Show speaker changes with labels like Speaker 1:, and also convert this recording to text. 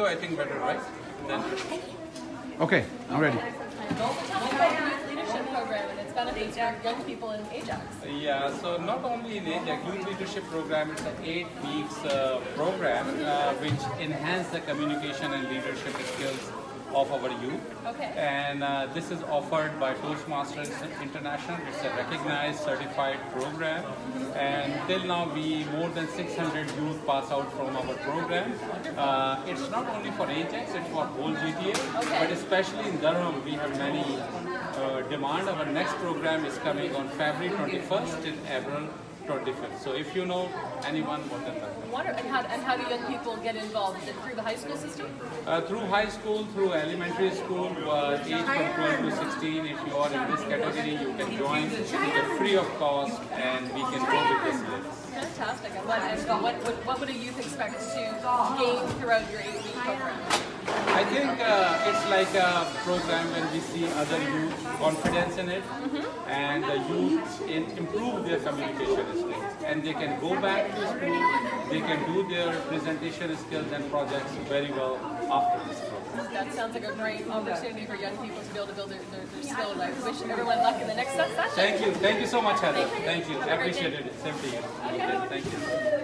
Speaker 1: So I think better, right? Then.
Speaker 2: Okay, I'm ready.
Speaker 3: Tell me about the Youth Leadership Program and its benefits for young people in Ajax.
Speaker 1: Yeah, so not only in Ajax, Youth Leadership Program, it's an 8 weeks program which enhance the communication and leadership skills of our youth.
Speaker 3: Okay.
Speaker 1: And this is offered by Toastmasters International. It's a recognized, certified program. And till now, more than 600 youth pass out from our program. It's not only for Ajax, it's for whole GTA.
Speaker 3: Okay.
Speaker 1: But especially in Durham, we have many demand. Our next program is coming on February 21st till April 25th. So if you know anyone, more than welcome.
Speaker 3: And how do young people get involved? Is it through the high school system?
Speaker 1: Through high school, through elementary school, age from 12 to 16. If you are in this category, you can join. It's free of cost, and we can go with this list.
Speaker 3: Fantastic. And what would a youth expect to gain throughout your 8-week program?
Speaker 1: I think it's like a program when we see other youth confidence in it, and the youth improve their communication skills, and they can go back to school, they can do their presentation skills and projects very well after this program.
Speaker 3: That sounds like a great opportunity for young people to be able to build their skills. I wish everyone luck in the next session.
Speaker 1: Thank you so much, Heather. Thank you. I appreciate it. Same to you. Okay. Thank you.